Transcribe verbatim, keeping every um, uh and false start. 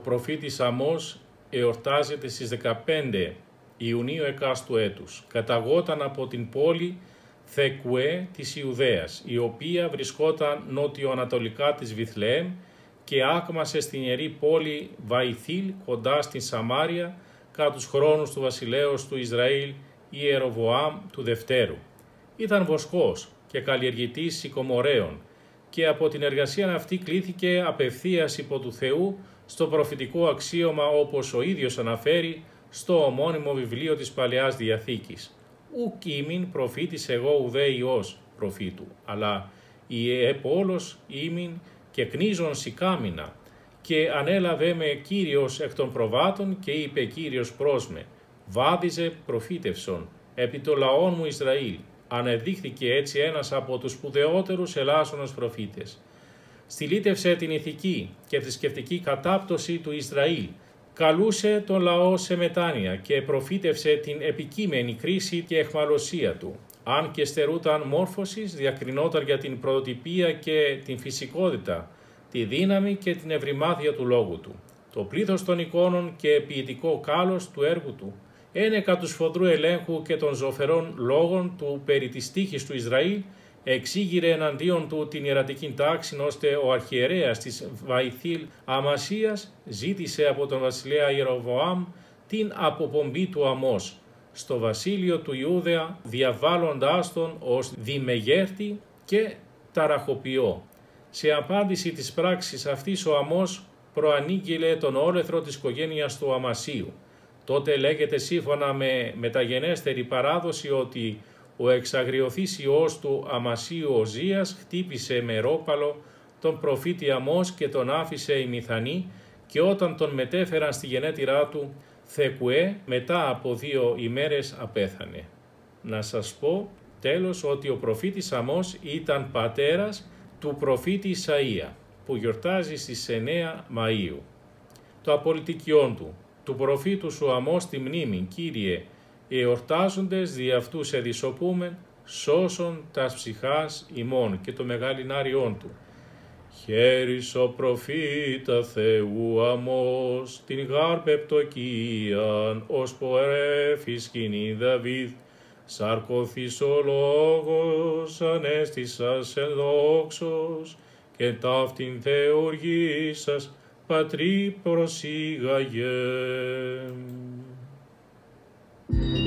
προφήτης Αμώς εορτάζεται στις δεκαπέντε Ιουνίου εκάστου έτους. Καταγόταν από την πόλη Θεκουέ της Ιουδαίας, η οποία βρισκόταν νότιο-ανατολικά της Βιθλεέμ και άκμασε στην ιερή πόλη Βαϊθήλ κοντά στην Σαμάρια κατά τους χρόνους του βασιλέως του Ισραήλ Ιεροβοάμ του Δευτέρου. Ήταν βοσκός και καλλιεργητής σικομορέων και από την εργασία αυτή κλήθηκε απευθείας υπό του Θεού στο προφητικό αξίωμα, όπως ο ίδιος αναφέρει στο ομώνυμο βιβλίο της Παλαιάς Διαθήκης. «Ουκ ήμην προφήτης εγώ ουδέ Υιός προφήτου, αλλά η επόλος ήμην και κνίζον σικάμινα, και ανέλαβε με Κύριος εκ των προβάτων και είπε Κύριος προς με, βάδιζε προφήτευσον επί το λαόν μου Ισραήλ». Ανεδείχθηκε έτσι ένας από τους σπουδαιότερους ελάσσονος προφήτες. Στυλίτευσε την ηθική και θρησκευτική κατάπτωση του Ισραήλ, καλούσε τον λαό σε μετάνοια και προφήτευσε την επικείμενη κρίση και αιχμαλωσία του. Αν και στερούταν μόρφωσης, διακρινόταν για την πρωτοτυπία και την φυσικότητα, τη δύναμη και την ευρυμάθεια του λόγου του. Το πλήθος των εικόνων και ποιητικό κάλος του έργου του, ένεκα του σφοδρού ελέγχου και των ζωφερών λόγων του περί της τύχης του Ισραήλ, εξήγηρε εναντίον του την ιερατική τάξη, ώστε ο αρχιερέας της Βαϊθήλ Αμασίας ζήτησε από τον βασιλέα Ιεροβοάμ την αποπομπή του Αμώς στο βασίλειο του Ιούδαια, διαβάλλοντάς τον ως δημεγέρτη και ταραχοποιό. Σε απάντηση της πράξης αυτής ο Αμώς προανήγγειλε τον όλεθρο της οικογένειας του Αμασίου. Τότε λέγεται σύμφωνα με μεταγενέστερη παράδοση ότι ο εξαγριωθής ιός του Αμασίου Οζίας χτύπησε με ρόπαλο τον προφήτη Αμώς και τον άφησε ημιθανή, και όταν τον μετέφεραν στη γενέτειρά του Θεκουέ, μετά από δύο ημέρες απέθανε. Να σας πω τέλος ότι ο προφήτης Αμώς ήταν πατέρας του προφήτη Ισαΐα, που γιορτάζει στις εννέα Μαΐου. Το απολυτικιόν του, του προφήτου σου Αμώς τη μνήμη, Κύριε, εορτάζοντες δι' αυτούς εδισοπούμεν, σώσον τας ψυχάς ημών, και το μεγαλινάριόν του. Χέρις ο προφήτα Θεού Αμώς, την γάρ πεπτοκίαν, ως ποερέφη σκηνή Δαβίδ, σαρκωθείς ο λόγος, ανέστησας εν δόξος, και ταύτην θεοργήσας, πατρί προσήγαγε.